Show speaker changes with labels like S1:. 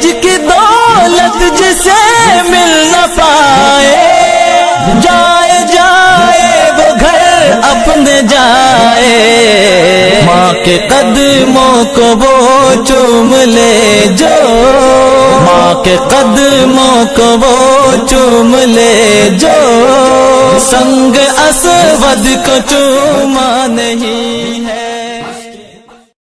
S1: हज की दौलत जिसे मिल न पाए, जाए जाए वो घर अपने जाए। माँ के कदमों को वो चूम ले जो, माँ के कदमों को वो चूम ले जो, संग असवद को चूमा नहीं है।